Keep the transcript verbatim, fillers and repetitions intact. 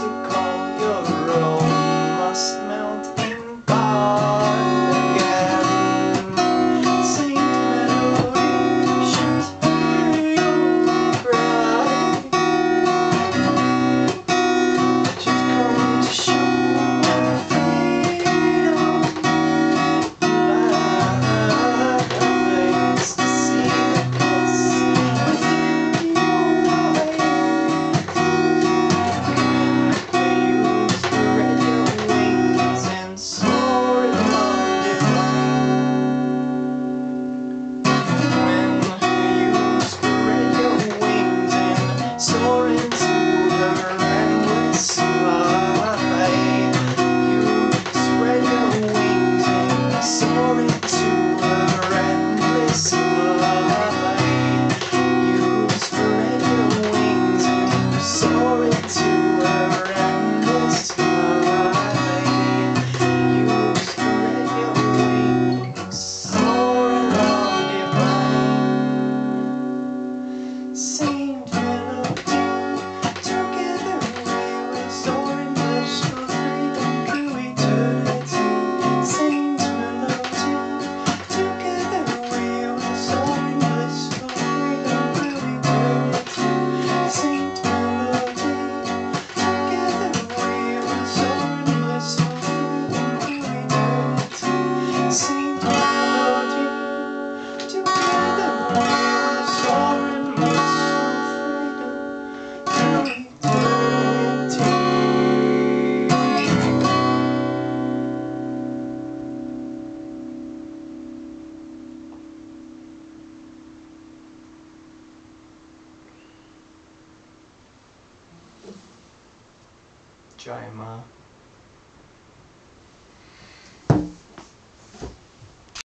you call your own must melt in God again. Saint Melody shines real bright. She's come to show freedom. Lies to see the pulse within your eyes. When we spread your wings and soar along divine. When you spread your wings and soar into the endless sky. You spread your wings and soar into the endless sky. You spread your wings and soar into the endless sky. You spread your wings, soar along divine. Saint Melody, together we will soar in blissful freedom to eternity. Saint Melody, together we will soar in blissful freedom to eternity. Saint Melody, together we will soar in blissful freedom to eternity. Saint Melody, together we will soar in blissful freedom to eternity. Jai Ma.